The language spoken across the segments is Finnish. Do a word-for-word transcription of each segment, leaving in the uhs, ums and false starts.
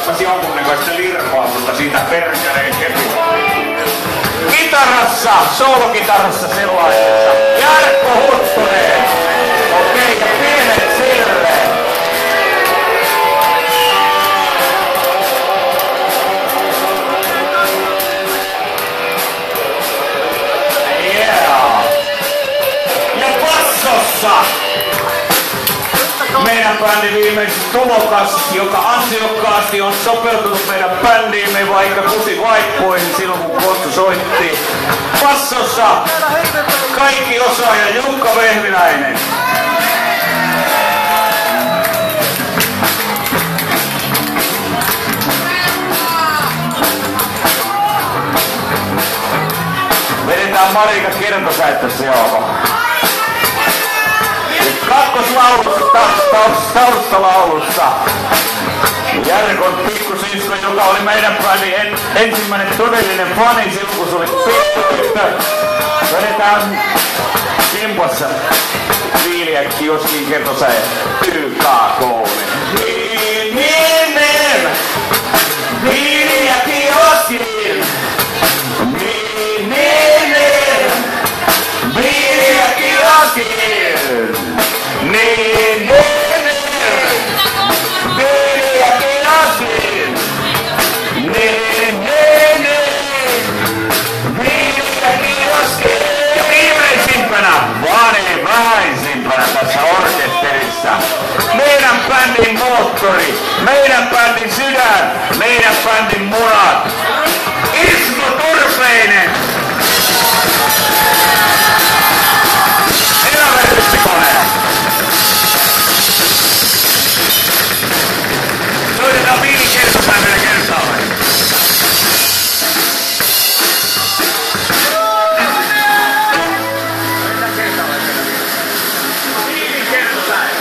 Oispas jonkunnäköistä lirpaa, mutta siitä perkeleen kepi. Kitarassa, soolokitarassa sellaisessa. Jarkko Huttunen. Okei, ja pienet Sirre. Yeah. Ja bassossa meidän bändin viimeisin tulokas, joka ansiokkaasti on sopeutunut meidän bändiimme vaikka kusi vaippuihin silloin kun Kotsu soitti. Bassossa kaikki osaaja Jukka Vehviläinen. Vedetään Marika Kertosäyttässä joo. Kakkoslaulussa, taustalaulussa Jarkon pikkusisko, joka oli meidän bändin en, ensimmäinen todellinen fani silloin kun se oli pikkutyttö. Vedetään kimpassa Viiliäkki joskin Kertosä Pyykaakouli. Viininen, Viiliäkki joskin. Viininen, Viiliäkki joskin. Niin, niin, Viiliäkki joskin. Niin, niin, Viiliäkki joskin. Ja viimeisimpänä, vaan ei vähäisimpänä tässä orkesterissa, meidän bändin moottori, meidän bändin sydän, meidän bändin munat, Ismo Turpeinen. Soitetaan Viili Kertosäin vielä kertaalle. Viili Kertosäin.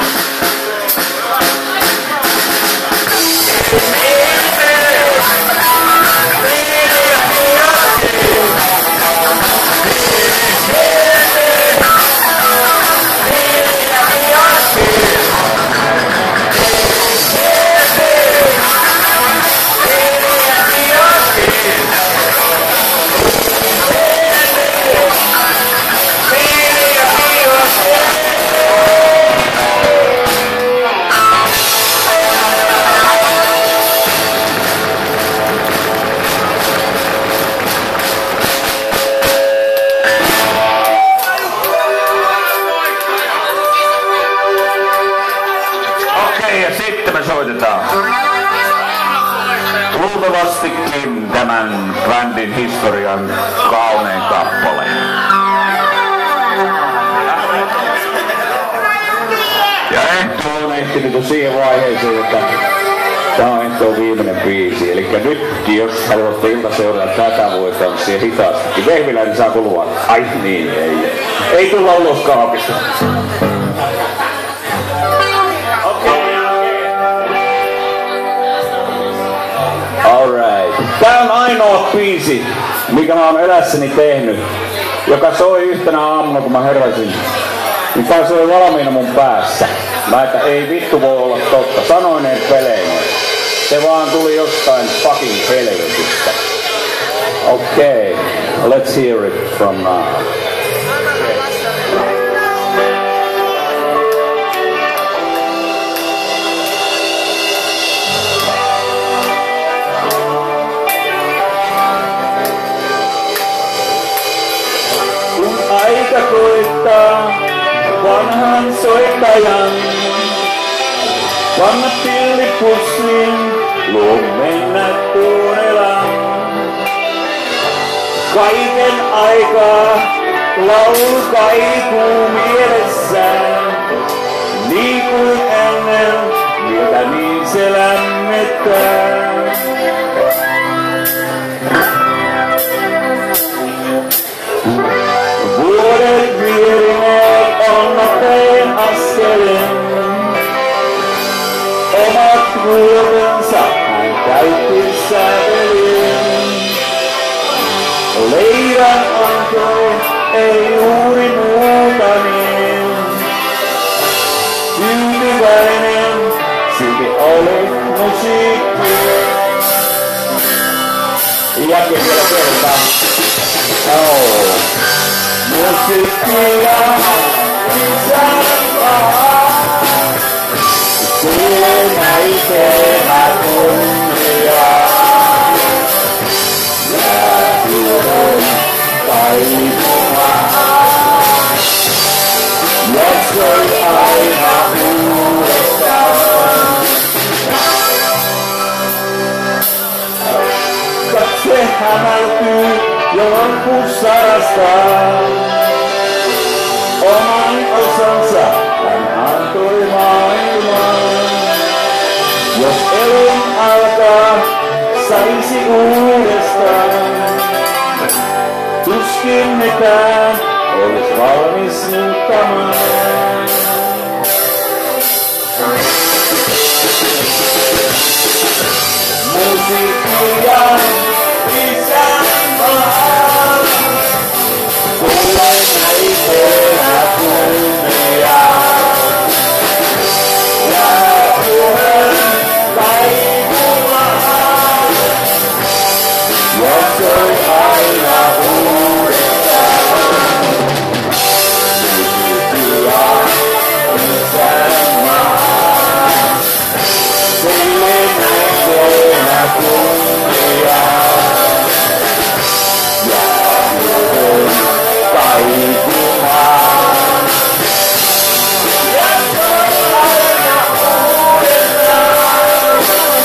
Luultavastikin tämän bändin historian kaunein kappale. Ja Ehto on ehtinyt siihen vaiheeseen, että tämä on Ehtoon viimeinen biisi. Eli nyt, jos haluatte iltaseurata tätä, voi tanssia hitaastikin. Vehviläinen saa kulua. Ai niin, ei. Ei tulla ulos kaapista. Alright. Tää on ainoa biisi, mikä mä oon elässäni tehnyt, joka soi yhtenä aamuna, kun mä heräsin. Niin tää soi valmiina mun päässä. Mä että ei vittu voi olla totta. Sanoin en pelein. Se vaan tuli jostain fucking helvetistä. Okei. Okay. Let's hear it from now. Aika koittaa vanhan soittajan. Panna pillipussiin, luo mennä kuunnellaan. Kaiken aikaa laulu kaikuu mielessään. Niin kuin ennen, miltä niin se lämmittää. Vuodet vierineet on nopein askelin. Omat vuotensa hän käytti sävelin. Leivän antoi, ei juuri muuta niin. Tyytyväinen silti oli musiikki. Jälkeen vielä kertaan. Oh. Musiikkia isänmaa, siinä itsemä kunniaa. Jäätyön taipumaan, jaksoi aina uudestaan. Katse hämältyy jo loppusarastaan. Oman osansa hän antoi maailmaan. Jos elin alkaa, saisi uudestaan. Tuskin mitään olis valmis muuttamaan. Musiikkia isänmaa, kuulen itsenä kunniaa. Jäätyön taipumaan, jaksoi aina uudestaan. Musiikkia isänmaa, sille itsenä kunniaa. Jäätyön taipumaan, jaksoi aina uudestaan.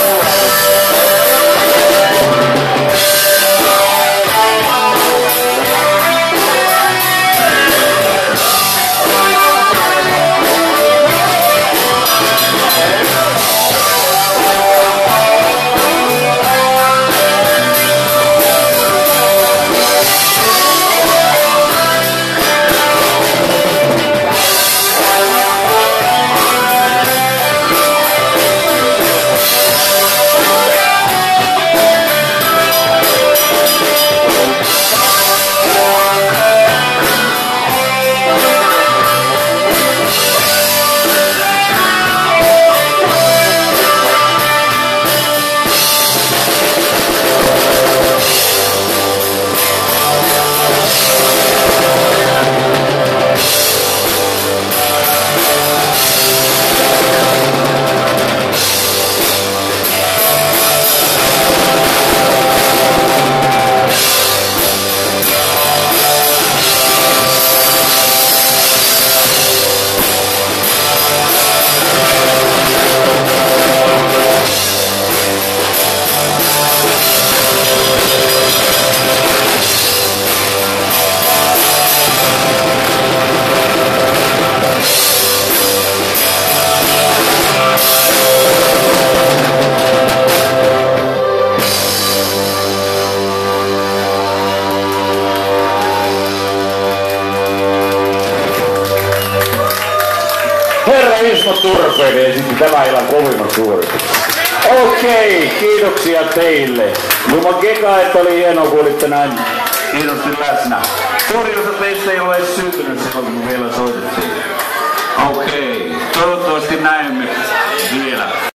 Herra Ismo Turpeinen esitti tämän illan kovimmat suoritukset. Okei, kiitoksia teille. Juman keka, että oli hienoa, kun olitte näin hienosti läsnä. Suuri osa teistä ei ole edes syntynyt silloin, kun vielä soitettiin. Okei, toivottavasti näemme vielä.